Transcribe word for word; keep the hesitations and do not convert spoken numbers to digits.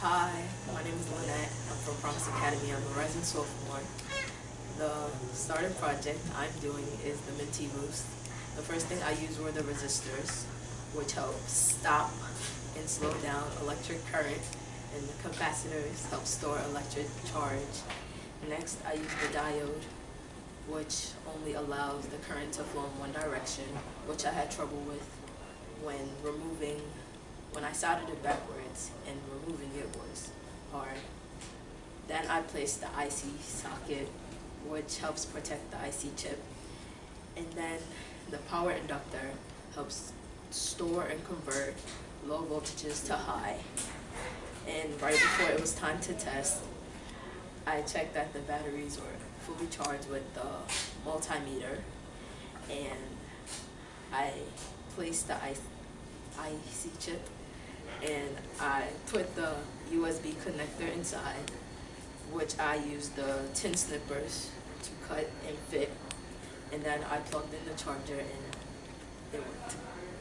Hi, my name is Lynette. I'm from Promise Academy. I'm a rising sophomore. The starter project I'm doing is the Minty Boost. The first thing I used were the resistors, which help stop and slow down electric current, and the capacitors help store electric charge. Next, I used the diode, which only allows the current to flow in one direction, which I had trouble with when removing, when I soldered it backwards, and removing it was hard. Then I placed the I C socket, which helps protect the I C chip. And then the power inductor helps store and convert low voltages to high. And right before it was time to test, I checked that the batteries were fully charged with the multimeter, and I placed the I C chip, and I put the U S B connector inside, which I used the tin snippers to cut and fit, and then I plugged in the charger and it worked.